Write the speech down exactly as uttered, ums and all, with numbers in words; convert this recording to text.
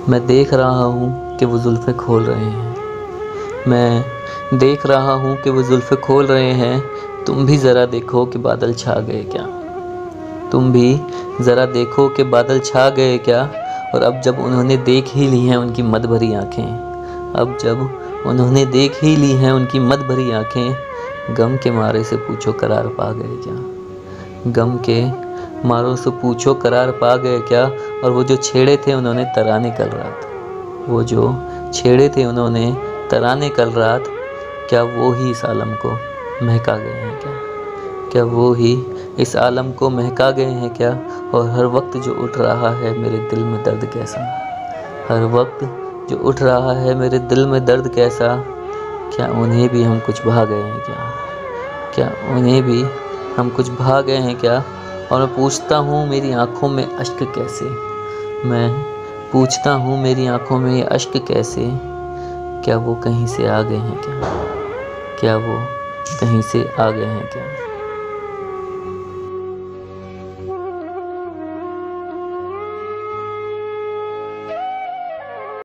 मैं देख रहा हूँ कि वो जुल्फ़ें खोल रहे हैं। मैं देख रहा हूँ कि वो जुल्फ़ें खोल रहे हैं। तुम भी ज़रा देखो कि बादल छा गए क्या। तुम भी ज़रा देखो कि बादल छा गए क्या। और अब जब उन्होंने देख ही ली हैं उनकी मदभरी आँखें, अब जब उन्होंने देख ही ली हैं उनकी मदभरी आँखें, गम के मारे से पूछो करार पा गए क्या। गम के मारों से पूछो करार पा गए क्या। और वो जो छेड़े थे उन्होंने तराने कल रात, वो जो छेड़े थे उन्होंने तराने कल रात, क्या वो ही इस आलम को महका गए हैं क्या। क्या वो ही इस आलम को महका गए हैं क्या। और हर वक्त जो उठ रहा है मेरे दिल में दर्द कैसा, हर वक्त जो उठ रहा है मेरे दिल में दर्द कैसा, क्या उन्हें भी हम कुछ भा गए हैं क्या। क्या उन्हें भी हम कुछ भा गए हैं क्या। और मैं पूछता हूँ मेरी आँखों में अश्क कैसे, मैं पूछता हूँ मेरी आँखों में ये अश्क कैसे, क्या वो कहीं से आ गए हैं क्या। क्या वो कहीं से आ गए हैं क्या।